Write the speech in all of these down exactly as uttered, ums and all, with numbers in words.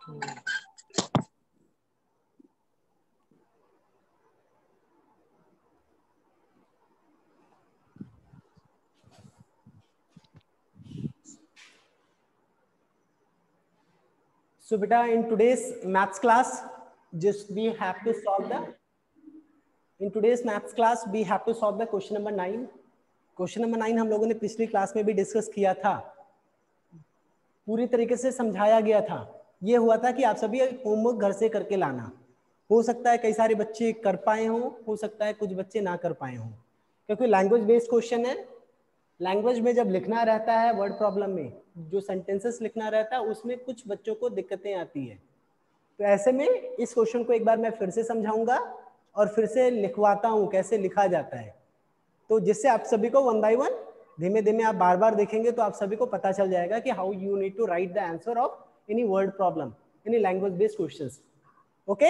So beta, in today's maths class, just we have to solve the. In today's maths class, we have to solve the question number nine. Question number nine हम लोगों ने पिछली class में भी discuss किया था, पूरी तरीके से समझाया गया था। ये हुआ था कि आप सभी होमवर्क घर से करके लाना। हो सकता है कई सारे बच्चे कर पाए हों, हो सकता है कुछ बच्चे ना कर पाए हों, क्योंकि लैंग्वेज बेस्ड क्वेश्चन है। लैंग्वेज में जब लिखना रहता है, वर्ड प्रॉब्लम में जो सेंटेंसेस लिखना रहता है, उसमें कुछ बच्चों को दिक्कतें आती है। तो ऐसे में इस क्वेश्चन को एक बार मैं फिर से समझाऊंगा और फिर से लिखवाता हूँ कैसे लिखा जाता है, तो जिससे आप सभी को वन बाय वन धीमे धीमे आप बार बार देखेंगे तो आप सभी को पता चल जाएगा कि how you need to write the answer of any word problem, any language based questions. Okay?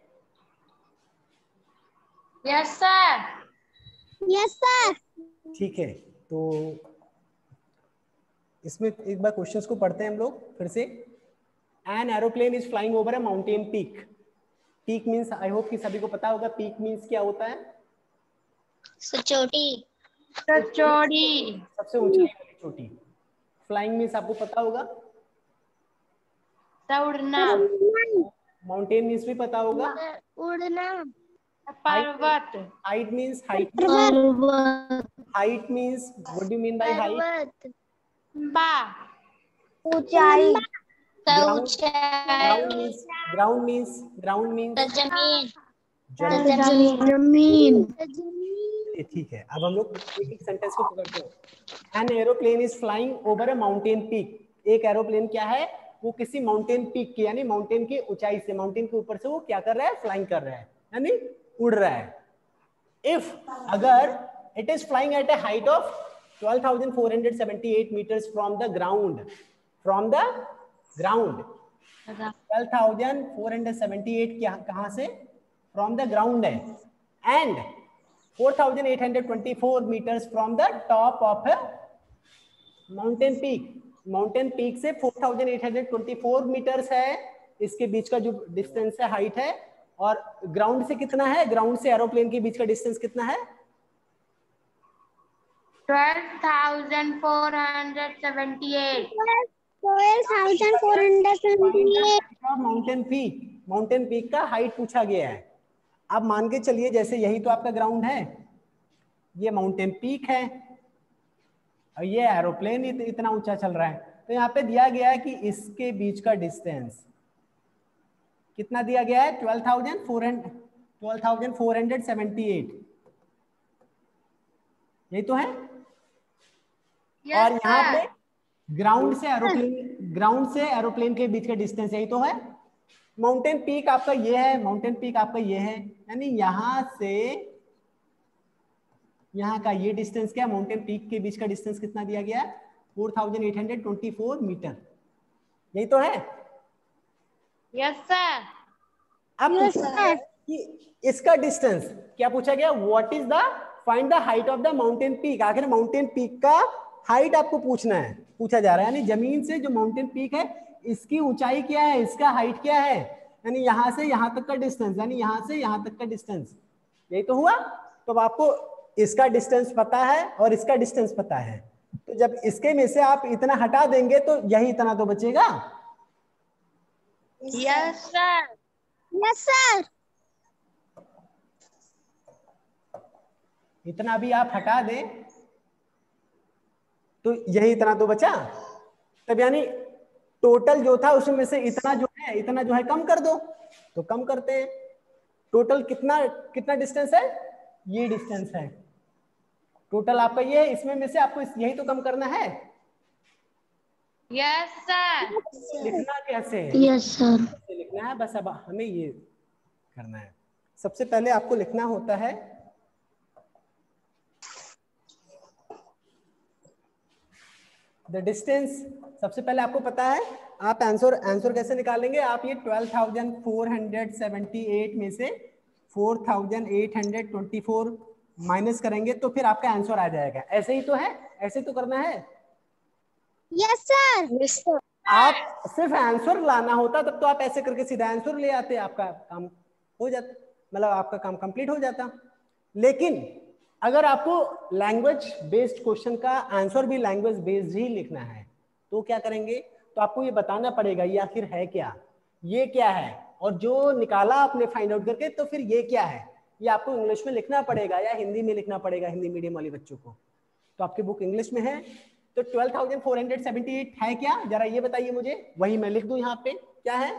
Yes sir. Yes sir. ठीक है, तो इसमें एक बार क्वेश्चंस को पढ़ते हैं हम लोग फिर से। An aeroplane is flying over a mountain peak. Peak means, I hope कि सभी को पता होगा पीक मीन्स क्या होता है। चोटी। चोटी। सबसे ऊंचाई वाली चोटी। फ्लाइंग मीन्स आपको पता होगा, उड़ना। माउंटेन मीन्स भी पता होगा, उड़ना। पर्वत। Height means height. Height means what do you mean by height? बा। ऊंचाई। Ground means ground means ground means जमीन। जमीन। ठीक है, अब हम लोग एक एक सेंटेंस को पकड़ते हैं। An aeroplane is flying over a mountain peak. एक एरोप्लेन क्या है, वो किसी माउंटेन पीक की यानी माउंटेन की ऊंचाई से, माउंटेन के ऊपर से वो क्या कर रहा है, फ्लाइंग कर रहा है यानी उड़ रहा है। इफ अगर it is flying at a height of twelve thousand four hundred seventy eight meters from the ground, from the ground twelve thousand four hundred seventy eight कहां से, फ्रॉम द ग्राउंड है, and four thousand eight hundred twenty four meters from the top of a mountain peak. Mountain peak से four thousand eight hundred twenty four meters है, इसके बीच का जो distance है, height है। और ग्राउंड से कितना है, ग्राउंड से एरोप्लेन के बीच का डिस्टेंस कितना है, twelve thousand four hundred seventy eight. Twelve thousand four hundred seventy eight. Mountain peak, mountain peak का हाइट पूछा गया है। अब मान के चलिए जैसे यही तो आपका ग्राउंड है, ये माउंटेन पीक है और ये एरोप्लेन इत, इतना ऊंचा चल रहा है, तो यहाँ पे दिया गया है कि इसके बीच का डिस्टेंस कितना दिया गया है, twelve thousand four hundred twelve thousand four hundred seventy eight, यही तो है। yes, और यहाँ पे ग्राउंड से एरोप्लेन ग्राउंड से एरोप्लेन के बीच का डिस्टेंस यही तो है। माउंटेन पीक आपका ये है, माउंटेन पीक आपका ये है, यानी यहां से यहां का ये डिस्टेंस क्या, माउंटेन पीक के बीच का डिस्टेंस कितना दिया गया है, four thousand eight hundred twenty four meter, यही तो है। Yes sir. अब पूछा गया कि इसका डिस्टेंस क्या पूछा गया, what is the find the height of the mountain peak. आखिर माउंटेन पीक का हाइट आपको पूछना है, पूछा जा रहा है, यानी जमीन से जो माउंटेन पीक है इसकी ऊंचाई क्या है, इसका हाइट क्या है, यानी यहां से यहां तक का डिस्टेंस, यानी यहां से यहां तक का डिस्टेंस, यही तो हुआ। तो आपको इसका डिस्टेंस पता है और इसका डिस्टेंस पता है, तो जब इसके में से आप इतना हटा देंगे तो यही इतना तो बचेगा। Yes sir. Yes sir. इतना भी आप हटा दें तो यही इतना तो बचा। तब यानी टोटल जो था उसमें से इतना जो है इतना जो है कम कर दो, तो कम करते हैं। टोटल कितना कितना डिस्टेंस है, ये डिस्टेंस है टोटल आपका, ये है, इसमें में से आपको यही तो कम करना है। Yes sir. लिखना कैसे है, यस सर। लिखना है बस, अब हमें ये करना है। सबसे पहले आपको लिखना होता है द डिस्टेंस। सबसे पहले आपको पता है, आप आंसर आंसर कैसे निकालेंगे, आप ये twelve thousand four hundred seventy eight में से four thousand eight hundred twenty four minus करेंगे तो फिर आपका आंसर आ जाएगा। ऐसे ही तो है, ऐसे तो करना है। Yes sir. Yes sir. आप सिर्फ आंसर लाना होता तब तो आप ऐसे करके सीधा आंसर ले आते, आपका काम हो जाता, मतलब आपका काम कंप्लीट हो जाता। लेकिन अगर आपको लैंग्वेज बेस्ड क्वेश्चन का आंसर भी लैंग्वेज बेस्ड ही लिखना है तो क्या करेंगे, तो आपको ये बताना पड़ेगा ये आखिर है क्या, ये क्या है, और जो निकाला आपने फाइंड आउट करके तो फिर ये क्या है, ये आपको इंग्लिश में लिखना पड़ेगा या हिंदी में लिखना पड़ेगा, हिंदी मीडियम वाले बच्चों को। तो आपकी बुक इंग्लिश में है, तो twelve thousand four hundred seventy eight है क्या, जरा ये बताइए मुझे, वही मैं लिख दूं यहाँ पे, क्या है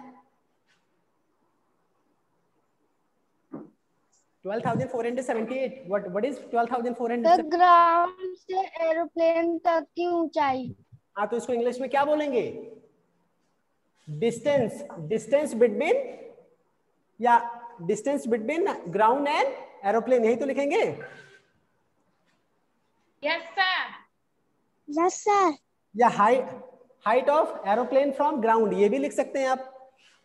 twelve thousand four hundred seventy eight, what what is twelve thousand four hundred? Ground से एरोप्लेन तक की ऊंचाई। हाँ, तो इसको इंग्लिश में क्या बोलेंगे, डिस्टेंस, डिस्टेंस बिटवीन, या distance between ground and aeroplane, यही तो लिखेंगे। Yes sir. Yes sir. या height, height of aeroplane from ground, ये भी लिख सकते हैं आप।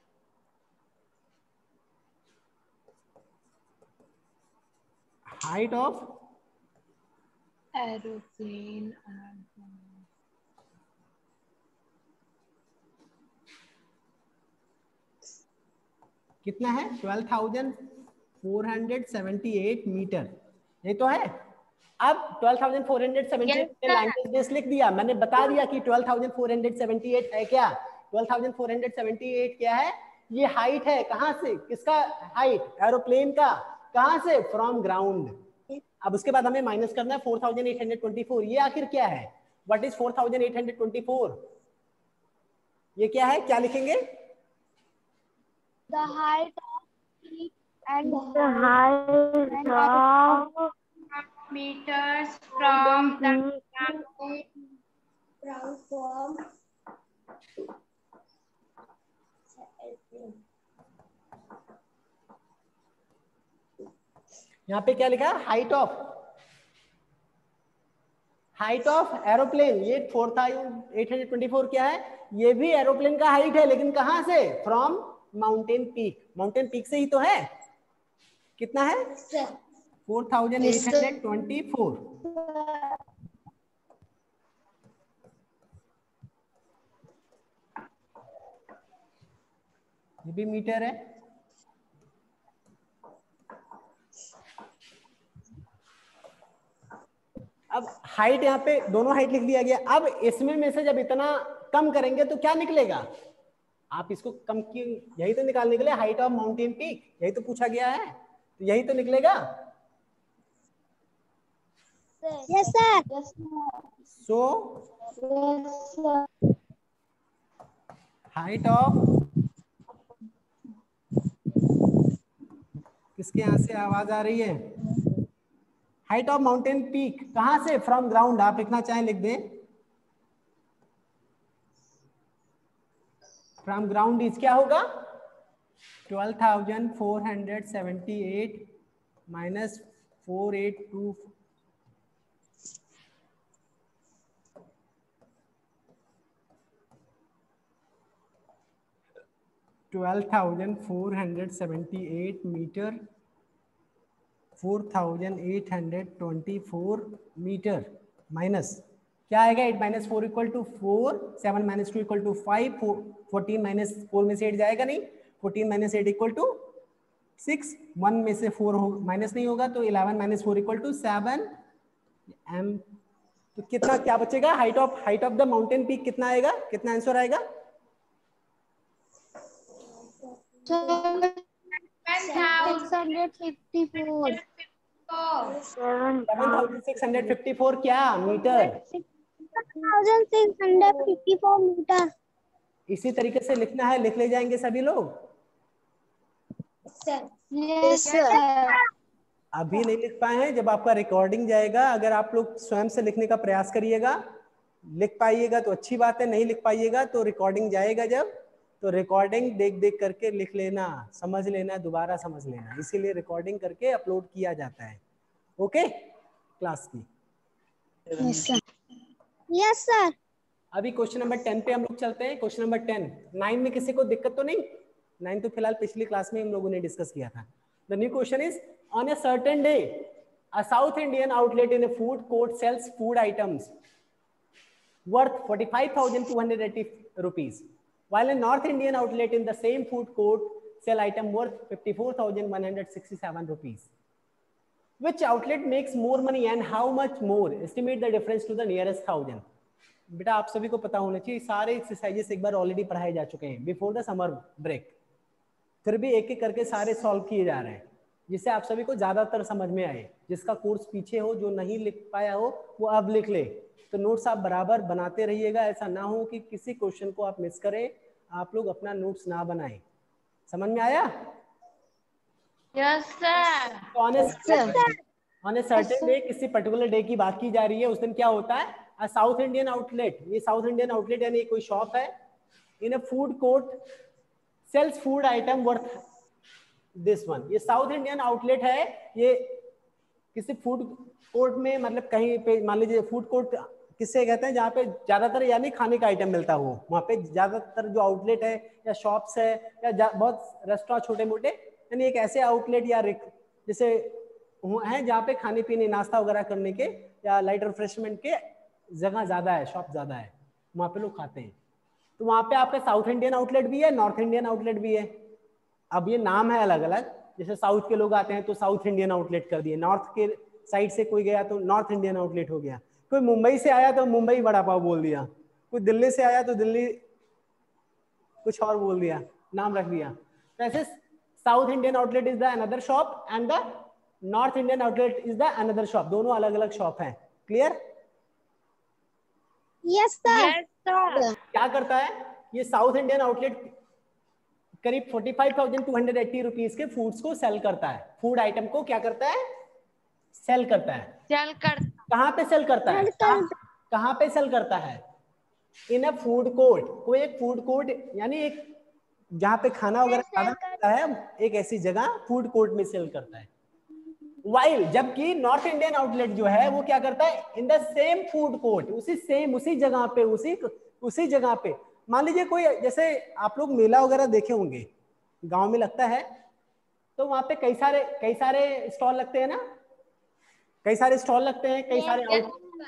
हाइट ऑफ एरोप्लेन कितना है, twelve thousand four hundred seventy eight meter, ये तो है। अब twelve thousand four hundred seventy eight Yes, language base लिख दिया, मैंने बता दिया कि twelve thousand four hundred seventy eight है क्या, twelve thousand four hundred seventy eight क्या है, ये हाइट है, कहां से, किसका हाइट, एरोप्लेन का, कहां से, फ्रॉम ग्राउंड। अब उसके बाद हमें माइनस करना है four thousand eight hundred twenty four, ये आखिर क्या है, what is four thousand eight hundred twenty four, ये क्या है, क्या लिखेंगे, The height of and the height of meters from the from यहाँ पे क्या लिखा है, height of, height of aeroplane, ये four thousand eight hundred twenty four क्या है, ये भी एरोप्लेन का हाइट है, लेकिन कहां से, from mountain peak, mountain peak से ही तो है। कितना है, four thousand eight hundred twenty four. ये भी मीटर है। अब हाइट यहाँ पे दोनों हाइट लिख दिया गया। अब इसमें में से जब इतना कम करेंगे तो क्या निकलेगा, आप इसको कम की, यही तो निकालने के लिए हाइट ऑफ माउंटेन पीक, यही तो पूछा गया है, तो यही तो निकलेगा। Yes sir. So height of, किसके यहाँ से आवाज आ रही है, हाइट ऑफ माउंटेन पीक कहां से, फ्रॉम ग्राउंड, आप लिखना चाहें लिख दें, फ्रॉम ग्राउंड इज क्या होगा, twelve thousand four hundred seventy eight minus four eight two, twelve thousand four hundred seventy eight meter, four thousand eight hundred twenty four meter, minus क्या आएगा, eight minus four equal to four, seven minus two equal to five, fourteen minus four में से eight जाएगा नहीं, fourteen minus eight equal to six, one में से four हो minus नहीं होगा तो eleven minus four equal to seven M, तो कितना क्या बचेगा, height of, height of the mountain peak कितना आएगा, कितना आंसर आएगा, six hundred fifty four. Seven thousand six hundred fifty four क्या meter, thousand six hundred fifty four meter. इसी तरीके से लिखना है, लिख ले जाएंगे सभी लोग। Yes sir. अभी नहीं लिख पाए हैं, जब आपका रिकॉर्डिंग जाएगा, अगर आप लोग स्वयं से लिखने का प्रयास करिएगा, लिख पाइएगा तो अच्छी बात है, नहीं लिख पाइएगा तो रिकॉर्डिंग जाएगा जब, तो रिकॉर्डिंग देख देख करके लिख लेना, समझ लेना, दोबारा समझ लेना, इसीलिए रिकॉर्डिंग करके अपलोड किया जाता है। ओके क्लास की। Yes sir. Yes sir. अभी क्वेश्चन नंबर टेन पे हम लोग चलते हैं। क्वेश्चन नंबर टेन, नाइन में किसी को दिक्कत तो नहीं, नाइन तो फिलहाल पिछली क्लास में हम लोगों ने डिस्कस किया था। The new question is, on a certain day a South Indian outlet in a food court sells food items worth forty-five thousand two hundred eighty rupees, while a North Indian outlet in the same food court sell item worth fifty-four thousand one hundred sixty-seven rupees. Which outlet makes more money and how much more? Estimate the difference to the nearest thousand. बेटा आप सभी को पता होना चाहिए, सारे exercises एक बार already पढ़ाए जा चुके हैं बिफोर द समर ब्रेक, फिर भी एक एक करके सारे सॉल्व किए जा रहे हैं जिससे आप सभी को ज्यादातर समझ में आए. जिसका कोर्स पीछे हो, जो नहीं लिख पाया हो, वो अब लिख ले. तो नोट्स आप बराबर बनाते रहिएगा, ऐसा ना हो कि किसी क्वेश्चन को आप मिस करें, आप लोग अपना नोट्स ना बनाएं. समझ में आया? Yes sir. On a certain day, किसी पर्टिकुलर डे की बात की जा रही है, उस दिन क्या होता है? अ साउथ इंडियन आउटलेट, ये साउथ इंडियन आउटलेट यानी कोई शॉप है, in a food court sells food item worth this one. ये साउथ इंडियन आउटलेट है, ये किसी फूड कोर्ट में, मतलब कहीं पे मान लीजिए फूड कोर्ट किससे कहते हैं जहाँ पे ज्यादातर यानी खाने का आइटम मिलता हो, वहाँ पे ज्यादातर जो आउटलेट है या शॉप्स है या बहुत रेस्टोरेंट छोटे मोटे, यानी एक ऐसे आउटलेट या जैसे हैं जहाँ पे खाने पीने नाश्ता वगैरह करने के या लाइट रिफ्रेशमेंट के जगह ज्यादा है, शॉप ज्यादा है, वहाँ पे लोग खाते हैं. तो वहाँ पे आपका साउथ इंडियन आउटलेट भी है, नॉर्थ इंडियन आउटलेट भी है. अब ये नाम है अलग अलग, जैसे साउथ के लोग आते हैं तो साउथ इंडियन आउटलेट कर दिए, नॉर्थ के साइड से कोई गया तो नॉर्थ इंडियन आउटलेट हो गया, कोई मुंबई से आया तो मुंबई वड़ा पाव बोल दिया, कोई दिल्ली से आया तो दिल्ली कुछ और बोल दिया, नाम रख दिया. वैसे South Indian outlet is the another shop and the North Indian outlet is the another shop. दोनों अलग अलग शॉप हैं. क्लियर? Yes sir. क्या करता है ये साउथ इंडियन आउटलेट? करीब पैंतालीस हज़ार दो सौ अस्सी रुपीस के फूड्स को सेल करता है. फूड आइटम को क्या करता है? सेल करता है. सेल कर कहाँ पे सेल करता है? कहाँ पे सेल करता है? In a food court. कोई एक फूड कोर्ट यानी एक जहाँ पे खाना वगैरह खाना करता है, एक ऐसी जगह फूड कोर्ट में सेल करता है. वाइल जबकि नॉर्थ इंडियन आउटलेट जो है वो क्या करता है? In the same food court, उसी सेम उसी जगह पे उसी उसी जगह पे मान लीजिए कोई, जैसे आप लोग मेला वगैरह देखे होंगे, गांव में लगता है, तो वहां पे कई सारे कई सारे स्टॉल लगते हैं ना, कई सारे स्टॉल लगते हैं, कई सारे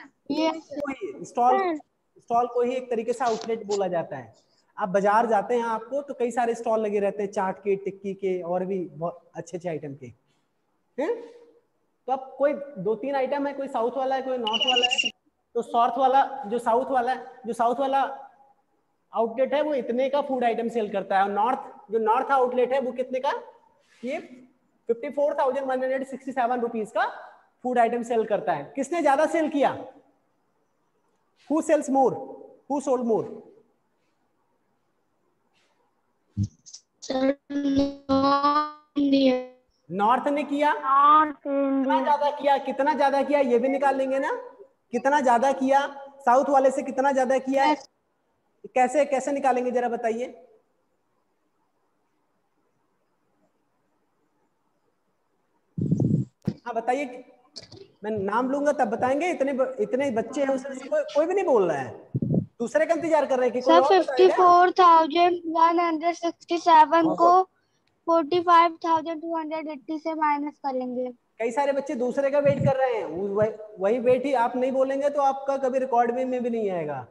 स्टॉल स्टॉल को ही एक तरीके से आउटलेट बोला जाता है. आप बाजार जाते हैं आपको तो कई सारे स्टॉल लगे रहते हैं, चाट के, टिक्की के और भी बहुत अच्छे अच्छे आइटम के हैं. तो अब कोई दो तीन आइटम है, कोई साउथ वाला है, कोई नॉर्थ वाला है. तो साउथ वाला जो साउथ वाला है जो साउथ वाला आउटलेट है वो इतने का फूड आइटम सेल करता है, और नॉर्थ जो नॉर्थ आउटलेट है वो कितने का? ये चौवन हज़ार एक सौ सरसठ रुपीस का फूड आइटम सेल करता है. किसने ज्यादा सेल किया? Who sells more? Who sold more? North ने किया. कितना ज्यादा किया? कितना ज्यादा किया ये भी निकाल लेंगे ना. कितना ज्यादा किया? साउथ वाले से कितना ज्यादा किया? कैसे कैसे निकालेंगे जरा बताइए. हाँ बताइए, मैं नाम लूंगा तब बताएंगे. इतने इतने बच्चे हैं उसमें से कोई, कोई भी नहीं बोल रहा है, दूसरे का इंतजार कर रहे हैं कि कोई और बताएगा. चौवन हज़ार एक सौ सरसठ को पैंतालीस हज़ार दो सौ अस्सी से माइनस करेंगे. कई सारे बच्चे दूसरे का वेट कर रहे हैं, वही, वही वेट ही आप नहीं बोलेंगे तो आपका कभी रिकॉर्ड में, में भी नहीं आएगा.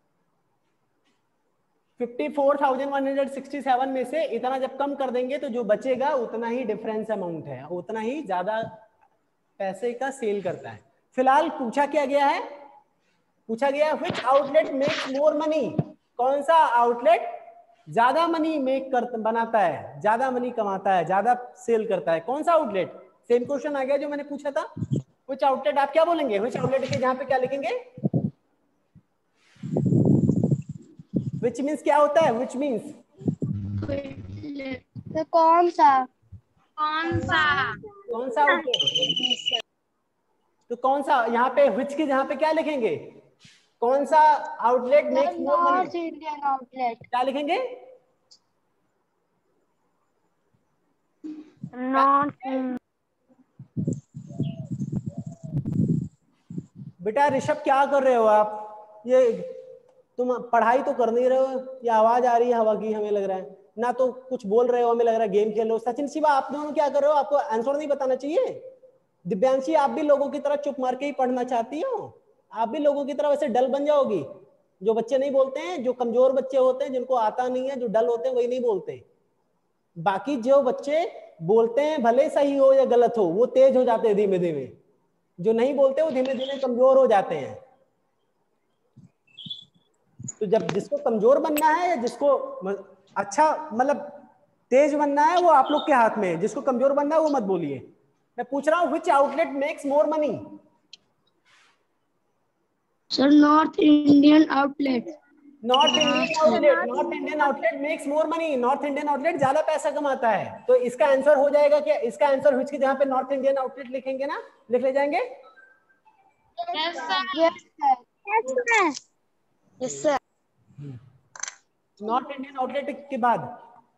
चौवन हज़ार एक सौ सरसठ में से इतना जब कम कर देंगे तो जो बचेगा उतना ही डिफरेंस अमाउंट है, उतना ही ज्यादा पैसे का सेल करता है. फिलहाल पूछा क्या गया है? पूछा गया which outlet makes more money. कौन सा आउटलेट ज्यादा मनी मेक कर बनाता है, ज्यादा मनी कमाता है, ज्यादा सेल करता है? कौन सा आउटलेट? सेम क्वेश्चन आ गया जो मैंने पूछा था. व्हिच आउटलेट आप क्या बोलेंगे? व्हिच आउटलेट के जहां पे क्या लिखेंगे? व्हिच मींस क्या होता है? व्हिच मींस तो कौन सा कौन सा कौन सा आउटलेट? तो कौन सा यहाँ पे व्हिच के जहां पे क्या लिखेंगे? कौन सा outlet makes more money? North Indian outlet. क्या लिखेंगे? नॉर्थ. बेटा ऋषभ क्या कर रहे हो आप? ये तुम पढ़ाई तो कर नहीं रहे हो, ये आवाज आ रही है हवा की, हमें लग रहा है ना. तो कुछ बोल रहे हो, हमें लग रहा है गेम खेल रहे हो. सचिन शिवा आप दोनों क्या कर रहे हो? आपको आंसर नहीं बताना चाहिए. दिव्यांशी आप भी लोगों की तरह चुप मार के ही पढ़ना चाहती हो? आप भी लोगों की तरह वैसे डल बन जाओगी? जो बच्चे नहीं बोलते हैं, जो कमजोर बच्चे होते हैं, जिनको आता नहीं है, जो डल होते हैं, वही नहीं बोलते। बाकी जो बच्चे बोलते हैं, भले सही हो या गलत हो, वो तेज हो जाते हैं धीमे धीमे। जो नहीं बोलते वो धीमे धीमे कमजोर हो जाते हैं। तो जब जिसको कमजोर बनना है या जिसको अच्छा मतलब तेज बनना है, वो आप लोग के हाथ में है। जिसको कमजोर बनना है वो मत बोलिए। मैं पूछ रहा हूँ which outlet makes more money? Sir North Indian outlet. North Indian outlet, north Indian outlet makes more money. North Indian outlet ज्यादा पैसा कमाता है। तो इसका आंसर हो जाएगा क्या? इसका आंसर विच की जगह पे नॉर्थ इंडियन आउटलेट लिखेंगे ना, लिख ले जाएंगे। Yes, sir. Yes sir. Yes sir. North Indian outlet के बाद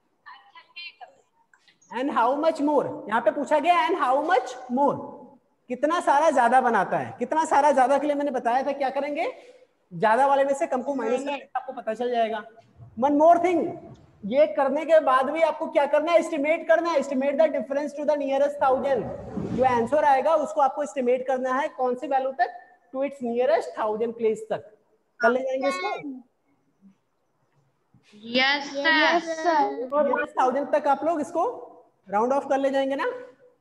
एंड हाउ मच मोर, यहाँ पे पूछा गया एंड हाउ मच मोर, कितना सारा ज्यादा बनाता है। कितना सारा ज्यादा के लिए मैंने बताया था क्या करेंगे, ज्यादा वाले में से कम को माइनस करके आपको पता चल जाएगा। वन मोर थिंग, ये करने के बाद भी आपको क्या करना है, एस्टिमेट करना है। Estimate the difference to the nearest thousand. जो आंसर आएगा उसको आपको एस्टिमेट करना है, कौन सी वैल्यू तक, to its nearest thousand place तक। कर ले जाएंगे इसको, Yes, sir. Yes sir. Thousand तक आप लोग इसको राउंड ऑफ कर ले जाएंगे ना।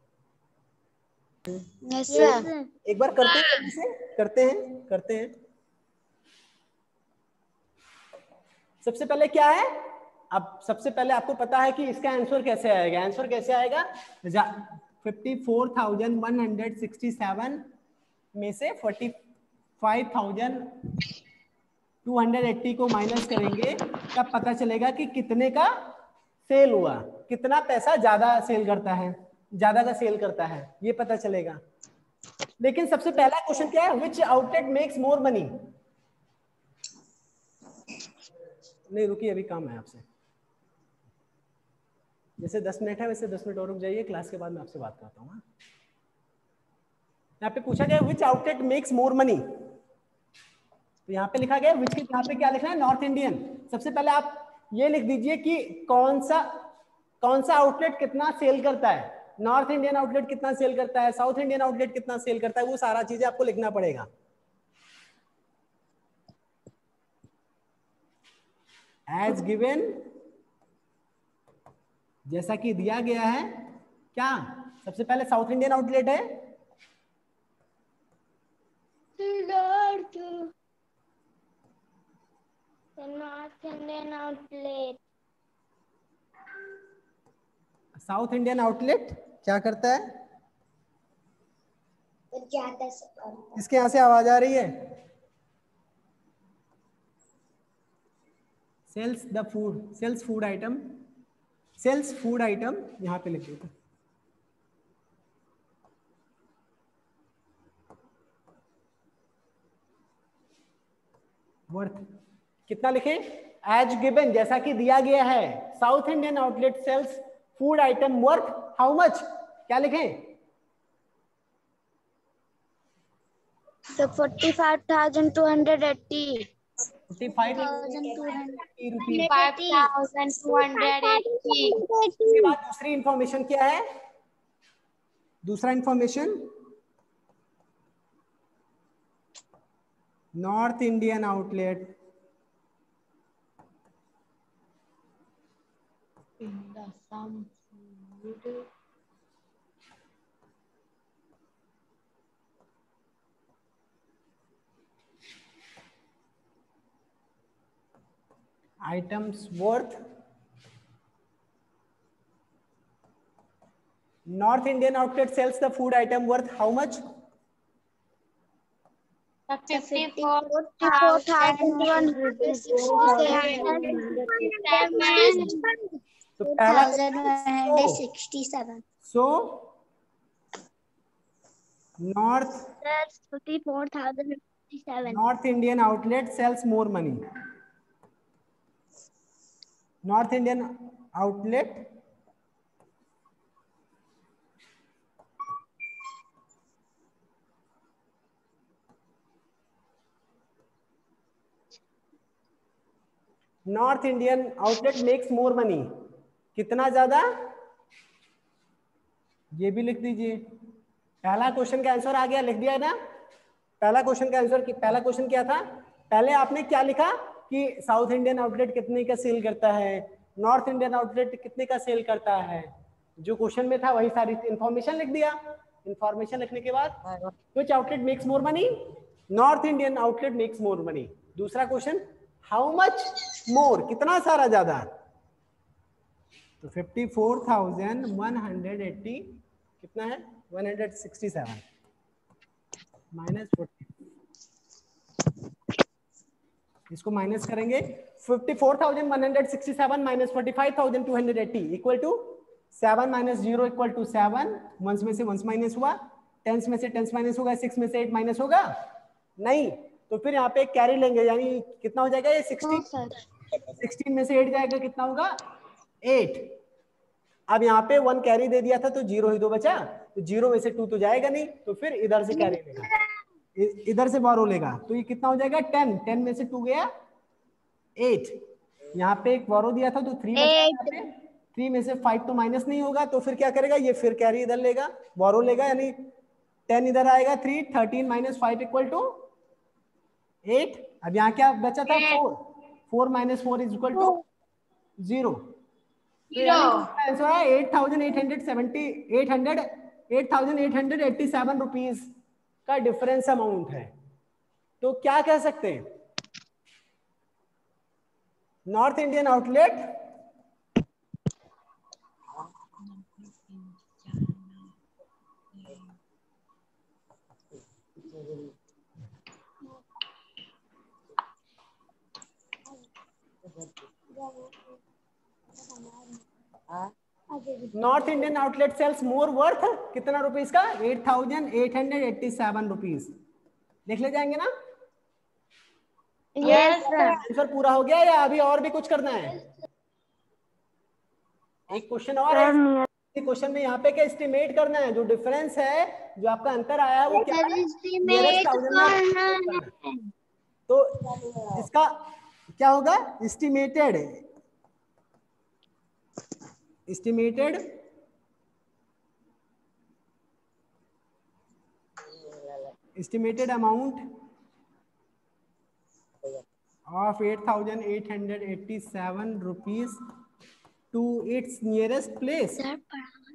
Yes sir. एक बार करते हैं, जल्दी से करते हैं करते हैं। सबसे पहले क्या है, अब सबसे पहले आपको पता है कि इसका आंसर कैसे आएगा। आंसर कैसे आएगा, fifty four thousand one hundred sixty seven में से forty five thousand two hundred eighty को माइनस करेंगे, तब पता चलेगा कि कितने का सेल हुआ, कितना पैसा ज्यादा सेल करता है, ज्यादा का सेल करता है, ये पता चलेगा। लेकिन सबसे पहला क्वेश्चन क्या है, which outlet makes more money. नहीं रुकिए, अभी काम है आपसे। जैसे दस मिनट है वैसे दस मिनट और रुक जाइए, क्लास के बाद मैं आपसे बात करता हूँ। यहाँ पे पूछा गया which outlet makes more money, तो यहाँ पे लिखा गया विच के यहाँ पे क्या लिखना है, नॉर्थ इंडियन। सबसे पहले आप ये लिख दीजिए कि कौन सा कौन सा आउटलेट कितना सेल करता है। नॉर्थ इंडियन आउटलेट कितना सेल करता है, साउथ इंडियन आउटलेट कितना सेल करता है, वो सारा चीजें आपको लिखना पड़ेगा। एज गिवन, जैसा कि दिया गया है। क्या सबसे पहले साउथ इंडियन आउटलेट है, North Indian outlet. South Indian outlet क्या करता है, इसके यहां से आवाज आ रही है, sells the food, sells food item, sells food item, यहां पे लिख देते वर्थ कितना लिखे, एज गिवन, जैसा कि दिया गया है। South Indian outlet sells food item worth how much, क्या लिखें, So forty-five thousand two hundred eighty. Forty five rupees. Five thousand two hundred eighty. इसके बाद दूसरी इंफॉर्मेशन क्या है, दूसरा information north Indian outlet items worth, North Indian outlet sells the food item worth how much, Fifty-four Four thousand thousand one hundred sixty-seven. तो पहला sixty-seven. So north That's fifty-four thousand fifty-seven. North Indian outlet sells more money, north Indian outlet north Indian outlet makes more money, कितना ज्यादा, ये भी लिख दीजिए। पहला question का आंसर आ गया, लिख दिया ना। पहला क्वेश्चन का आंसर, पहला क्वेश्चन क्या था, पहले आपने क्या लिखा कि साउथ इंडियन आउटलेट कितने का सेल करता है, नॉर्थ इंडियन आउटलेट कितने का सेल करता है, जो क्वेश्चन में था वही सारी इंफॉर्मेशन लिख दिया। इंफॉर्मेशन लिखने के बाद which outlet makes more money, north Indian outlet makes more money. दूसरा क्वेश्चन, हाउ मच मोर, कितना सारा ज्यादा, तो fifty four thousand one hundred eighty कितना है, one hundred sixty seven minus forty, इसको माइनस करेंगे, fifty four thousand one hundred sixty seven minus forty five thousand two hundred eighty equal to seven minus zero equal to seven, ones में से once minus हुआ, tense में से tense minus होगा, six में से एट माइनस होगा नहीं, तो फिर यहाँ पे कैरी लेंगे, यानी कितना हो जाएगा ये सिक्सटीन, सिक्सटीन में से एट जाएगा कितना होगा एट। अब यहाँ पे वन कैरी दे दिया था तो जीरो ही तो बचा, तो जीरो में से टू तो जाएगा नहीं, तो फिर इधर से कैरी लेगा, इधर से बोरो लेगा, तो ये कितना हो जाएगा टेन, टेन में से टू गया एट, यहाँ पे एक बोरो दिया था तो थ्री बचा, थ्री में से फाइव तो माइनस नहीं होगा, तो फिर क्या करेगा ये, फिर कैरी इधर लेगा, बोरो लेगा, यानी टेन इधर आएगा, three, thirteen minus five equal to eight. अब यहाँ क्या बचा था four, four minus four is equal to zero, answer है eight thousand eight hundred seventy eight hundred eight thousand eight hundred eighty seven rupees का difference amount है। तो क्या कह सकते हैं, north Indian outlet north Indian outlet sells more worth कितना rupees का, eight thousand eight hundred eighty seven rupees. लिख ले जाएंगे ना? Yes sir. आंसर पूरा हो गया या अभी और भी कुछ करना है? एक क्वेश्चन और है, क्वेश्चन में यहाँ पे क्या एस्टिमेट करना है, जो डिफरेंस है, जो आपका अंतर आया है वो क्या है, नियरेस्ट थाउजेंड में। तो इसका क्या होगा, estimated estimated estimated amount of eight thousand eight hundred eighty-seven rupees to its nearest place